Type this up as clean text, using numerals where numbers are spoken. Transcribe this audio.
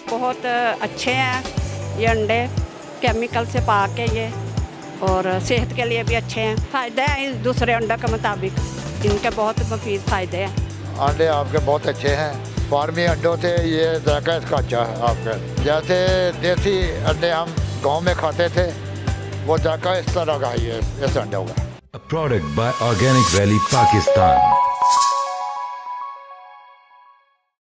बहुत अच्छे हैं ये अंडे, केमिकल से पाके ये, और सेहत के लिए भी अच्छे हैं। फ़ायदे हैं इस दूसरे अंडे के मुताबिक, इनके बहुत मुफीद फ़ायदे हैं। अंडे आपके बहुत अच्छे हैं, फार्मी अंडों से ये जायका इसका अच्छा है आपके। जैसे देसी अंडे हम गांव में खाते थे, वो जायका इस तरह का ही है इस अंडों का। A product by Organic Valley, Pakistan.